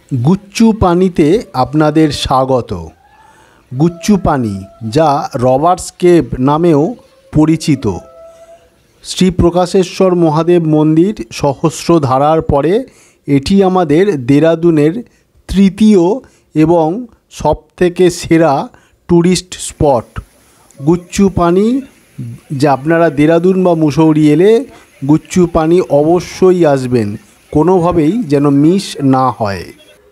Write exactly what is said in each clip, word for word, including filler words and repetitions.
গুচ্চু পানিতে আপনাদের স্বাগত। গুচ্চু পানি, যা রবার্টস কেভ নামেও পরিচিত, শ্রী প্রকাশেশ্বর মহাদেব মন্দির সহস্রধারার পরে এটি আমাদের দেহরাদুনের তৃতীয় এবং সবথেকে সেরা ট্যুরিস্ট স্পট। গুচ্চু পানি, যা আপনারা দেহরাদুন বা মুসৌরি এলে গুচ্চু পানি অবশ্যই আসবেন, কোনোভাবেই যেন মিস না হয়।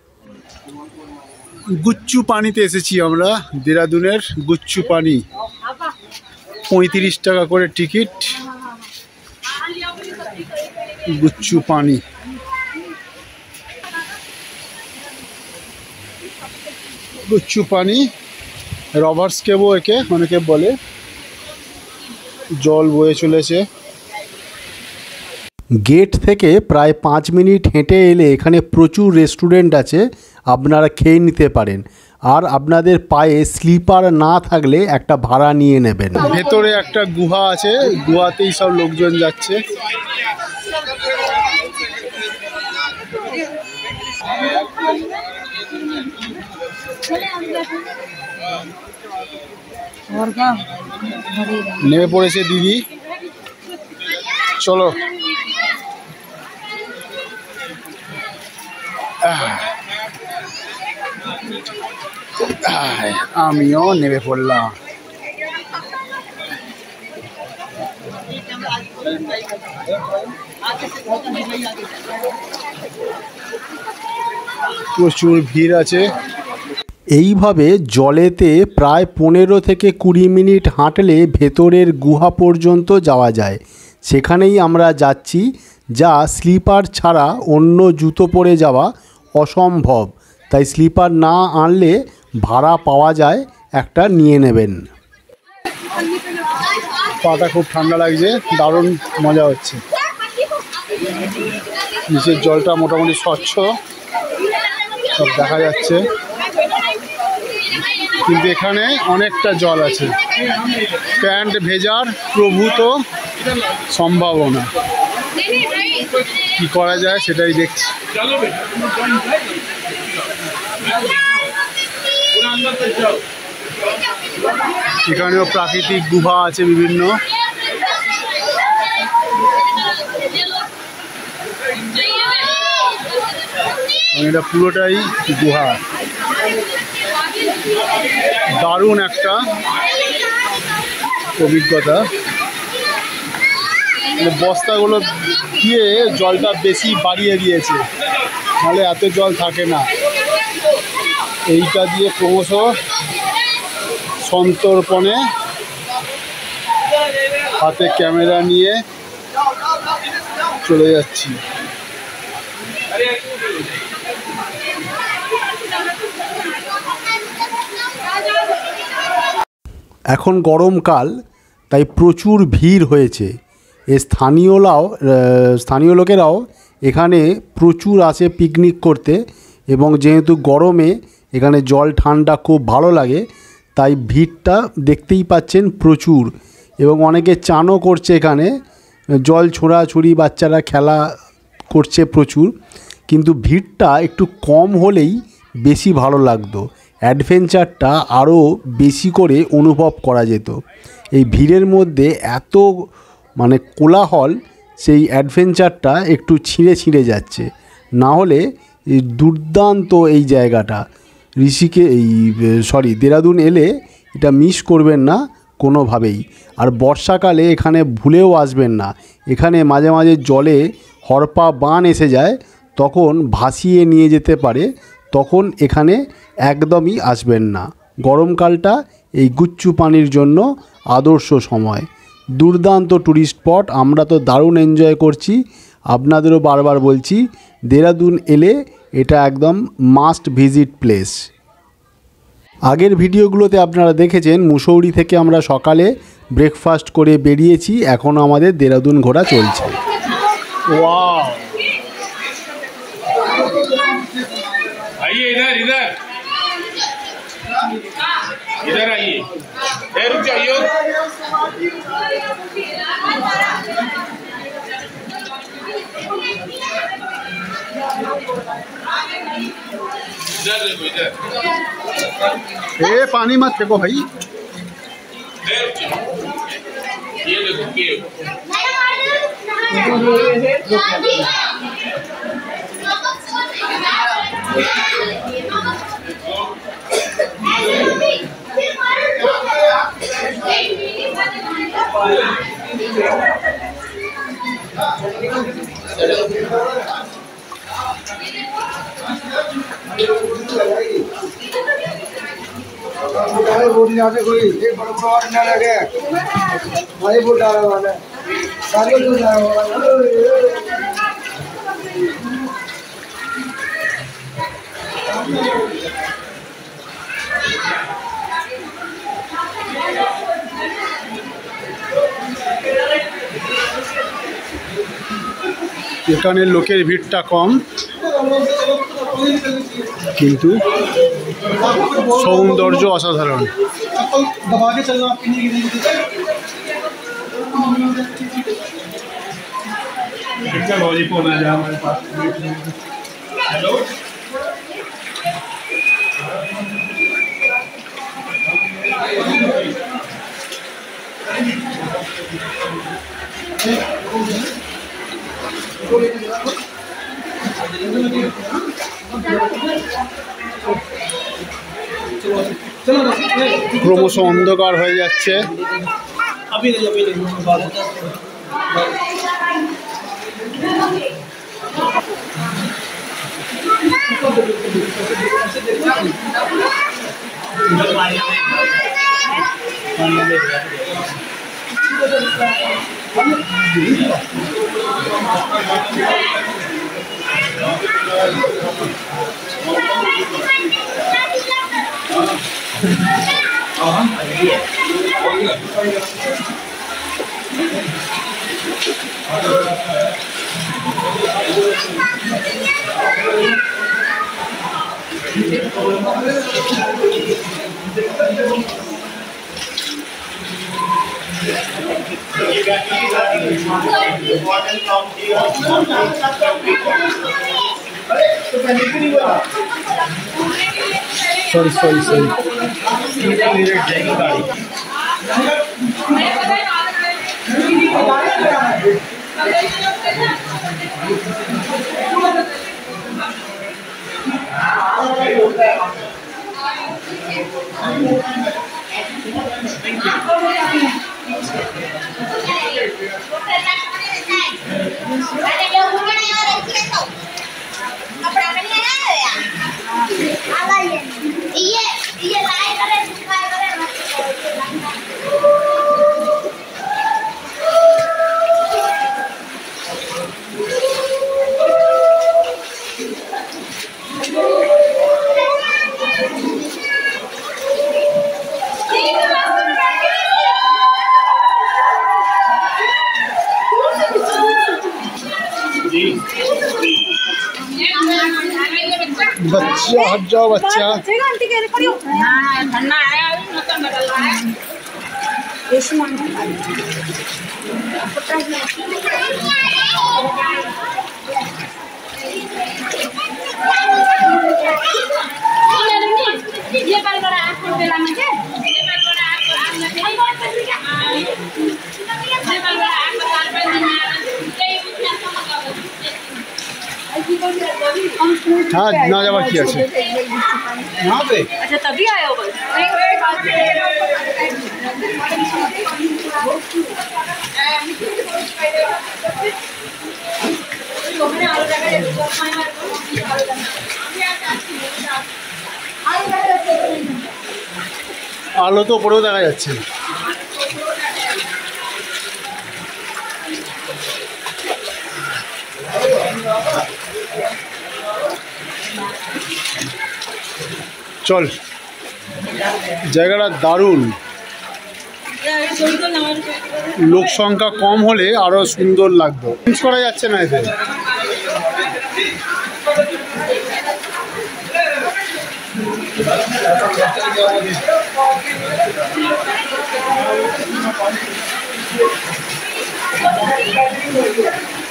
গুচ্চু পানিতে এসেছি আমরা, দেহরাদুনের গুচ্চু পানি। পঁয়ত্রিশ টাকা করে টিকিট। গুচ্চু পানি গুচ্চু পানি রবার্টস কেভও একে অনেকে বলে। জল বয়ে চলেছে। গেট থেকে প্রায় পাঁচ মিনিট হেঁটে এলে এখানে প্রচুর রেস্টুরেন্ট আছে, আপনারা খেয়ে নিতে পারেন। আর আপনাদের পায়ে স্লিপার না থাকলে একটা ভাড়া নিয়ে নেবেন। ভেতরে একটা গুহা আছে, গুহাতেই সব লোকজন যাচ্ছে। নেমে পড়েছে দিদি, চলো। আমিও নেমে পড়লাম। প্রচুর ভিড় আছে। এইভাবে জলেতে প্রায় পনেরো থেকে কুড়ি মিনিট হাঁটলে ভেতরের গুহা পর্যন্ত যাওয়া যায়। সেখানেই আমরা যাচ্ছি, যা স্লিপার ছাড়া অন্য জুতো পরে যাওয়া অসম্ভব। তাই স্লিপার না আনলে ভাড়া পাওয়া যায়, একটা নিয়ে নেবেন। পাটা খুব ঠান্ডা লাগছে, দারুণ মজা হচ্ছে। নিচের জলটা মোটামুটি স্বচ্ছ, সব দেখা যাচ্ছে, কিন্তু এখানে অনেকটা জল আছে। প্যান্ট ভেজার প্রভূত সম্ভাবনা। কি করা যায় সেটাই দেখছি। এখানেও প্রাকৃতিক গুহা আছে বিভিন্ন। এটা পুরোটাই গুহা। দারুণ একটা অভিজ্ঞতা। বস্তাগুলো দিয়ে জলটা বেশি বাড়িয়ে দিয়েছে, নাহলে এত জল থাকে না। এইটা দিয়ে ক্রমশ সন্তর্পণে হাতে ক্যামেরা নিয়ে চলে যাচ্ছি। এখন গরমকাল, তাই প্রচুর ভিড় হয়েছে। এই স্থানীয়রাও স্থানীয় লোকেরাও এখানে প্রচুর আসে পিকনিক করতে, এবং যেহেতু গরমে এখানে জল ঠান্ডা খুব ভালো লাগে, তাই ভিড়টা দেখতেই পাচ্ছেন প্রচুর। এবং অনেকে চানও করছে এখানে, জল ছোঁড়াছুড়ি, বাচ্চারা খেলা করছে প্রচুর। কিন্তু ভিড়টা একটু কম হলেই বেশি ভালো লাগতো, অ্যাডভেঞ্চারটা আরও বেশি করে অনুভব করা যেত। এই ভিড়ের মধ্যে এত মানে কোলাহল, সেই অ্যাডভেঞ্চারটা একটু ছিঁড়ে ছিঁড়ে যাচ্ছে। না হলে এই দুর্দান্ত এই জায়গাটা, ঋষিকে এই সরি দেহরাদুন এলে এটা মিস করবেন না কোনোভাবেই। আর বর্ষাকালে এখানে ভুলেও আসবেন না। এখানে মাঝে মাঝে জলে হরপা বান এসে যায়, তখন ভাসিয়ে নিয়ে যেতে পারে, তখন এখানে একদমই আসবেন না। গরমকালটা এই গুচ্চু পানির জন্য আদর্শ সময়। দুর্দান্ত ট্যুরিস্ট স্পট, আমরা তো দারুণ এনজয় করছি। আপনাদেরও বারবার বলছি, দেহরাদুন এলে এটা একদম মাস্ট ভিজিট প্লেস। আগের ভিডিওগুলোতে আপনারা দেখেছেন মুসৌরি থেকে আমরা সকালে ব্রেকফাস্ট করে বেরিয়েছি, এখন আমাদের দেহরাদুন ঘোরা চলছে। ওয়াও, आइए इधर इधर इधर आइए, रुक जाइए। ए पानी मत फेंको भाई। ये देखो केव এখানে লোকের ভিড়টা কম, কিন্তু সৌন্দর্য অসাধারণ। ক্রমশ অন্ধকার হয়ে যাচ্ছে। सॉरी सॉरी सॉरी बच्चा हट जाओ बच्चा। ठंडा है अभी मौसम बदल रहा है। ये बाल बड़ा आपको बेला में के ये बाल बड़ा आपको आप में के ये बाल बड़ा आपको साल पे दिन में हाँ ना जावा किया से यहाँ पे। अच्छा तभी आए हो बस। আলো তো উপরেও দেখা যাচ্ছে। চল, জায়গাটা দারুণ। লোক সংখ্যা কম হলে আরো সুন্দর লাগতো। চেঞ্জ করা যাচ্ছে না এতে।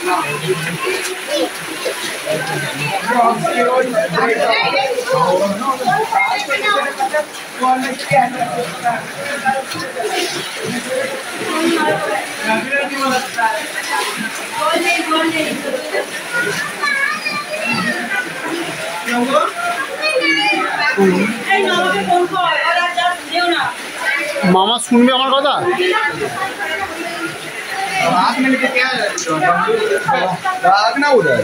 मामा सुनबे আমার কথা रात में लेके क्या रात ना उधर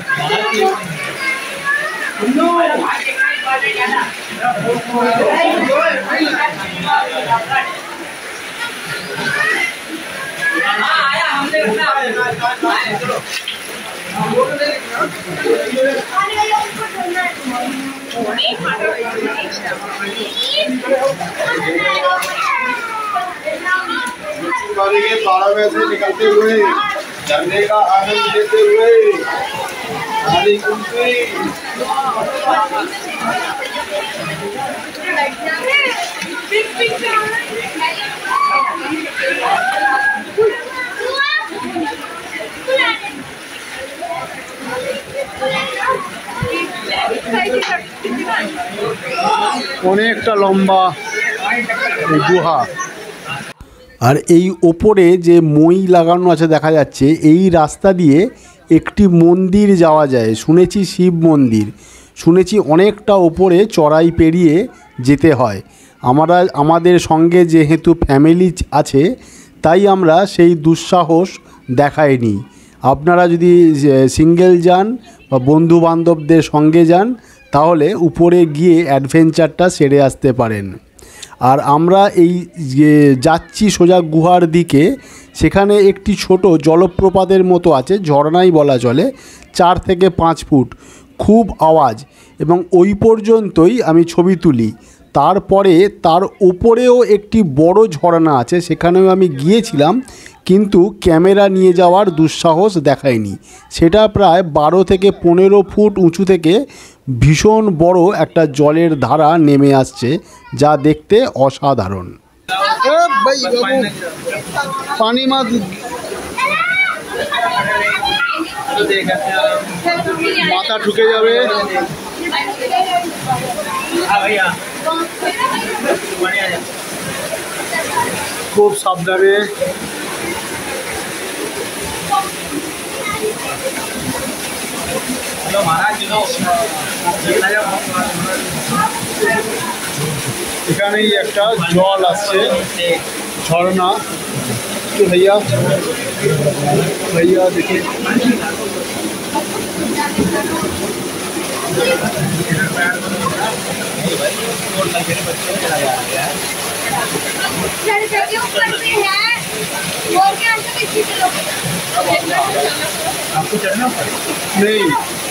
बारह बजे से निकलते हुए झरने का आनंद लेते हुए हरी कुल्फी অনেকটা লম্বা গুহা আর এই ওপরে যে মই লাগানো আছে দেখা যাচ্ছে এই রাস্তা দিয়ে একটি মন্দির যাওয়া যায় শুনেছি শিব মন্দির শুনেছি অনেকটা ওপরে চড়াই পেরিয়ে যেতে হয় আমরা আমাদের সঙ্গে যেহেতু ফ্যামিলি আছে তাই আমরা সেই দুঃসাহস দেখাইনি আপনারা যদি সিঙ্গেল যান বা বন্ধু বান্ধবদের সঙ্গে যান তাহলে উপরে গিয়ে অ্যাডভেঞ্চারটা সেরে আসতে পারেন আর আমরা এই যে যাচ্ছি সোজা গুহার দিকে সেখানে একটি ছোট জলপ্রপাতের মতো আছে ঝর্ণাই বলা চলে চার থেকে পাঁচ ফুট খুব আওয়াজ এবং ওই পর্যন্তই আমি ছবি তুলি তারপরে তার উপরেও একটি বড় ঝর্ণা আছে সেখানেও আমি গিয়েছিলাম কিন্তু ক্যামেরা নিয়ে যাওয়ার দুঃসাহস দেখায়নি সেটা প্রায় বারো থেকে পনেরো ফুট উঁচু থেকে ভীষণ বড় একটা জলের ধারা নেমে আসছে যা দেখতে অসাধারণ পানি মা মাথা ঢুকে যাবে খুব সাবধানে এখানেই একটা জল আসছে ঝর্ণা তো ভাইয়া ভাইয়া দেখে आपको चढ़ना नहीं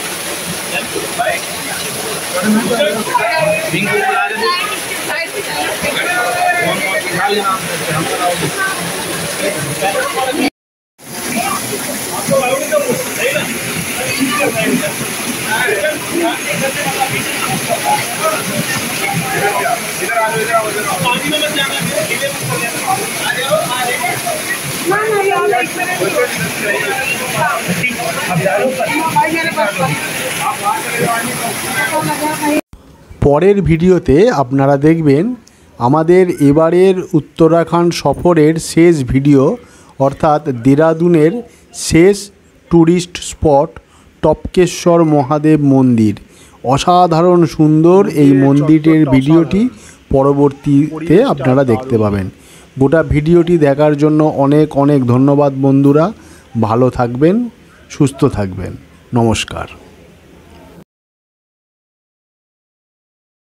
পরের ভিডিওতে আপনারা দেখবেন আমাদের এবারের উত্তরাখণ্ড সফরের শেষ ভিডিও অর্থাৎ দেহরাদুনের শেষ ট্যুরিস্ট স্পট টপকেশ্বর মহাদেব মন্দির অসাধারণ সুন্দর এই মন্দিরের ভিডিওটি পরবর্তীতে আপনারা দেখতে পাবেন গোটা ভিডিওটি দেখার জন্য অনেক অনেক ধন্যবাদ বন্ধুরা ভালো থাকবেন সুস্থ থাকবেন নমস্কার।